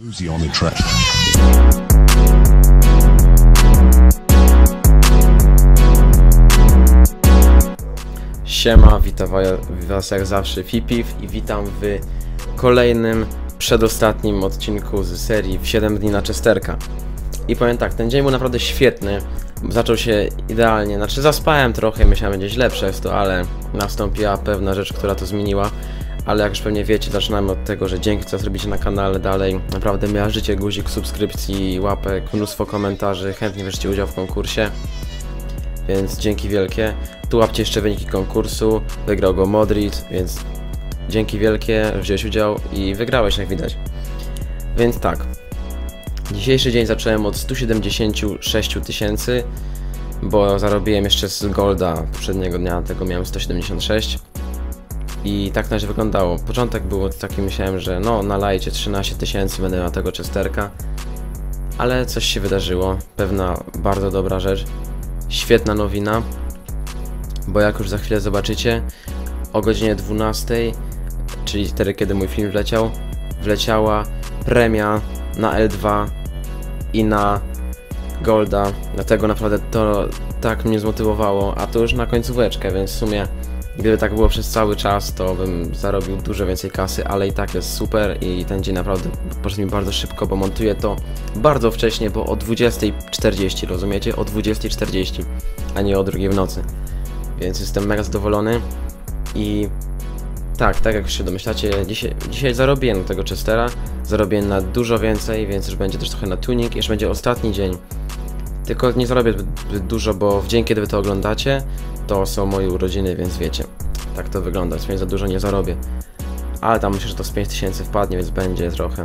Uzi on the track. Siema, witam was jak zawsze Fipiv i witam w kolejnym, przedostatnim odcinku z serii w 7 dni na Chesterka. I powiem tak, ten dzień był naprawdę świetny, zaczął się idealnie, znaczy zaspałem trochę, myślałem, że będzie źle przez to, ale nastąpiła pewna rzecz, która to zmieniła. Ale jak już pewnie wiecie, zaczynamy od tego, że dzięki co zrobicie na kanale dalej, naprawdę miażdżycie guzik subskrypcji, łapek, mnóstwo komentarzy, chętnie bierzecie udział w konkursie. Więc dzięki wielkie. Tu łapcie jeszcze wyniki konkursu, wygrał go Modric, więc dzięki wielkie, wziąłeś udział i wygrałeś, jak widać. Więc tak, dzisiejszy dzień zacząłem od 176 000, bo zarobiłem jeszcze z Golda poprzedniego dnia, tego miałem 176. I tak na razie wyglądało. Początek był taki, myślałem, że no na lajcie 13 000 będę miał tego Chesterka. Ale coś się wydarzyło. Pewna bardzo dobra rzecz. Świetna nowina. Bo jak już za chwilę zobaczycie, o godzinie 12, czyli wtedy kiedy mój film wleciał, wleciała premia na L2 i na Golda. Dlatego naprawdę to tak mnie zmotywowało. A to już na końcóweczkę, więc w sumie gdyby tak było przez cały czas, to bym zarobił dużo więcej kasy, ale i tak jest super i ten dzień naprawdę poszedł mi bardzo szybko, bo montuję to bardzo wcześnie, bo o 20:40, rozumiecie? O 20:40, a nie o 2 w nocy. Więc jestem mega zadowolony i tak jak już się domyślacie, dzisiaj zarobiłem na tego Chestera, zarobiłem na dużo więcej, więc już będzie też trochę na tuning, jeszcze będzie ostatni dzień. Tylko nie zarobię zbyt dużo, bo w dzień, kiedy wy to oglądacie, to są moje urodziny, więc wiecie, tak to wygląda, więc za dużo nie zarobię. Ale tam myślę, że to z 5000 wpadnie, więc będzie trochę.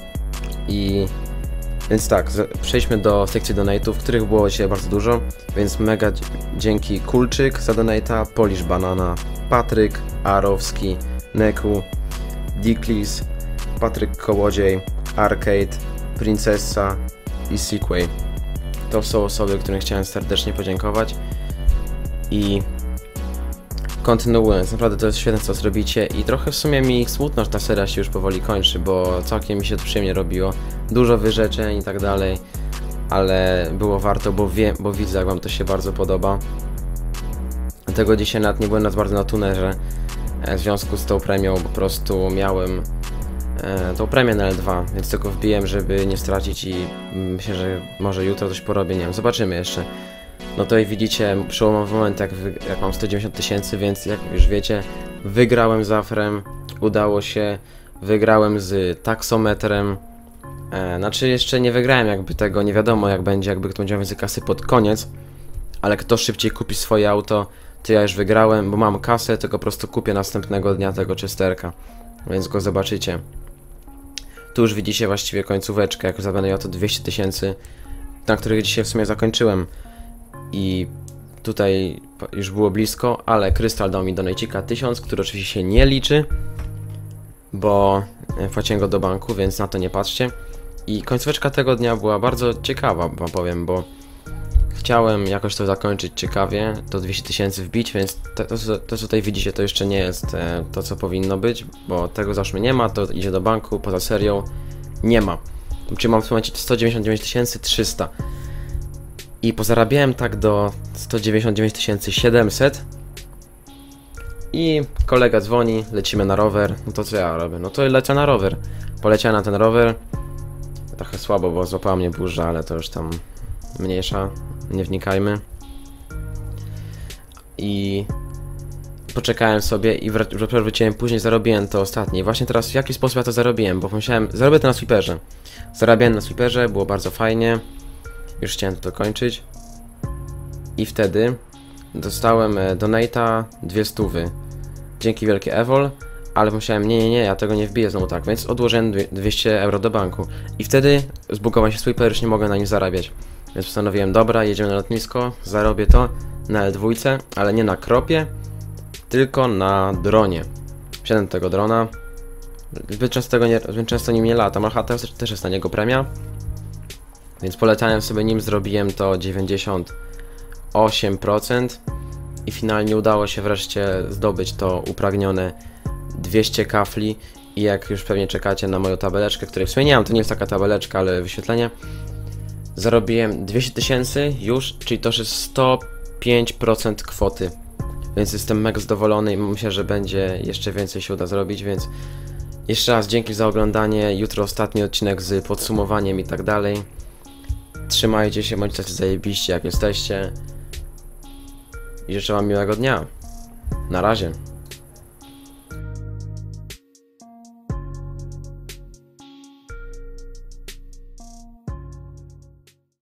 Więc tak, przejdźmy do sekcji donate'ów, których było dzisiaj bardzo dużo, więc mega dzięki Kulczyk za donata, Polish Banana, Patryk, Arowski, Neku, Diklis, Patryk Kołodziej, Arcade, Princessa i Sequay. To są osoby, którym chciałem serdecznie podziękować. I kontynuując, naprawdę to jest świetne co zrobicie i trochę w sumie mi smutno, że ta seria się już powoli kończy, bo całkiem mi się to przyjemnie robiło. Dużo wyrzeczeń i tak dalej, ale było warto, bo widzę, jak wam to się bardzo podoba. Dlatego dzisiaj nawet nie byłem bardzo na tunerze w związku z tą premią, po prostu miałem tą premię na L2, więc tylko wbiłem, żeby nie stracić i myślę, że może jutro coś porobię, nie wiem, zobaczymy jeszcze. No to i widzicie przełomowy moment, jak mam 190 000, więc jak już wiecie, wygrałem z Afrem, udało się, wygrałem z taksometrem. Znaczy jeszcze nie wygrałem, jakby tego nie wiadomo jak będzie, jakby kto będzie miał więcej kasy pod koniec. Ale kto szybciej kupi swoje auto, to ja już wygrałem, bo mam kasę, tylko po prostu kupię następnego dnia tego Chesterka. Więc go zobaczycie. Tu już widzicie właściwie końcóweczkę, jak już będę miał to 200 000, na których dzisiaj w sumie zakończyłem. I tutaj już było blisko, ale Krystal dał mi donajcika 1000, który oczywiście się nie liczy, bo wpłaciłem go do banku, więc na to nie patrzcie. I końcóweczka tego dnia była bardzo ciekawa, wam powiem, bo chciałem jakoś to zakończyć ciekawie, to 200 000 wbić, więc to co tutaj widzicie, to jeszcze nie jest to co powinno być, bo tego załóżmy nie ma, to idzie do banku, poza serią nie ma. Czyli mam w tym momencie 199 300. I pozarabiałem tak do 199 700. I kolega dzwoni, lecimy na rower. No to co ja robię? No to lecę na rower. Poleciałem na ten rower. Trochę słabo, bo złapała mnie burza, ale to już tam mniejsza. Nie wnikajmy. I poczekałem sobie i wróciłem później, zarobiłem to ostatnie. I właśnie teraz w jaki sposób ja to zarobiłem? Bo pomyślałem, zarobię to na sweeperze. Zarabiałem na sweeperze, było bardzo fajnie. Już chciałem to kończyć. I wtedy dostałem donate'a 200. Dzięki wielkie Evol, ale pomyślałem, nie, ja tego nie wbiję znowu tak, więc odłożyłem 200 euro do banku. I wtedy zbugował się sweeper, już nie mogę na nim zarabiać. Więc postanowiłem, dobra, jedziemy na lotnisko, zarobię to na L2, ale nie na kropie, tylko na dronie. Wsiadłem do tego drona. Zbyt często nim nie latam, a teraz też jest na niego premia. Więc polecałem sobie nim, zrobiłem to 98% i finalnie udało się wreszcie zdobyć to upragnione 200 kafli I jak już pewnie czekacie na moją tabeleczkę, której w sumie nie mam, to nie jest taka tabeleczka, ale wyświetlenie. Zarobiłem 200 000 już, czyli to jest 105% kwoty. Więc jestem mega zadowolony i myślę, że będzie jeszcze więcej się uda zrobić, więc jeszcze raz dzięki za oglądanie. Jutro ostatni odcinek z podsumowaniem i tak dalej. Trzymajcie się, bądźcie zajebiście jak jesteście. I życzę wam miłego dnia. Na razie.